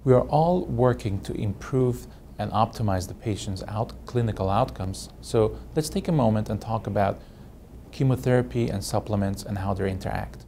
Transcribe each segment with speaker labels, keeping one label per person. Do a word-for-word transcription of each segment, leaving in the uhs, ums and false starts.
Speaker 1: We are all working to improve and optimize the patient's out clinical outcomes. So let's take a moment and talk about chemotherapy and supplements and how they interact.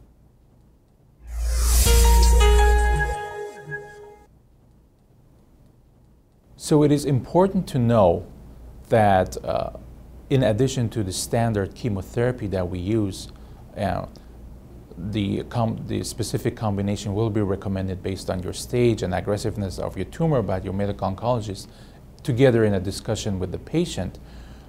Speaker 1: So it is important to know that uh, in addition to the standard chemotherapy that we use, uh, the, com the specific combination will be recommended based on your stage and aggressiveness of your tumor by your medical oncologist, together in a discussion with the patient.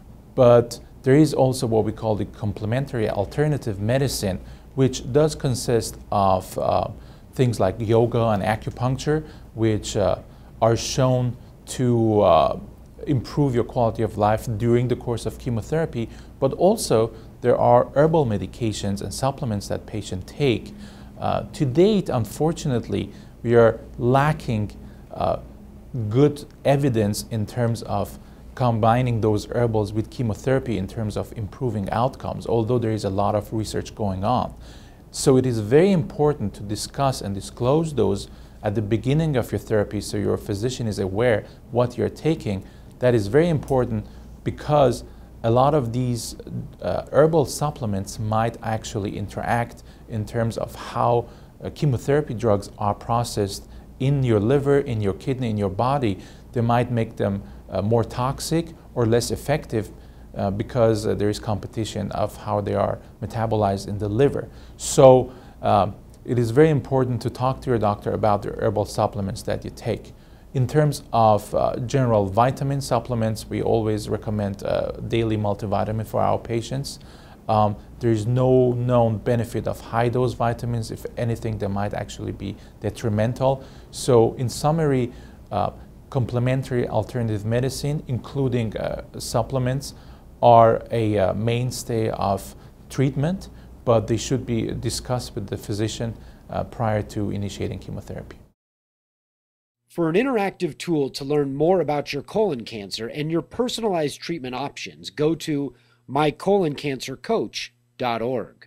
Speaker 1: But there is also what we call the complementary alternative medicine, which does consist of uh, things like yoga and acupuncture, which uh, are shown to uh, improve your quality of life during the course of chemotherapy, but also there are herbal medications and supplements that patients take. Uh, to date, unfortunately, we are lacking uh, good evidence in terms of combining those herbals with chemotherapy in terms of improving outcomes, although there is a lot of research going on. So it is very important to discuss and disclose those at the beginning of your therapy so your physician is aware what you're taking. That is very important because a lot of these uh, herbal supplements might actually interact in terms of how uh, chemotherapy drugs are processed in your liver, in your kidney, in your body. They might make them uh, more toxic or less effective uh, because uh, there is competition of how they are metabolized in the liver. So uh, it is very important to talk to your doctor about the herbal supplements that you take. In terms of uh, general vitamin supplements, we always recommend uh, daily multivitamin for our patients. Um, there is no known benefit of high-dose vitamins. If anything, they might actually be detrimental. So in summary, uh, complementary alternative medicine, including uh, supplements, are a uh, mainstay of treatment, but they should be discussed with the physician uh, prior to initiating chemotherapy.
Speaker 2: For an interactive tool to learn more about your colon cancer and your personalized treatment options, go to my colon cancer coach dot org.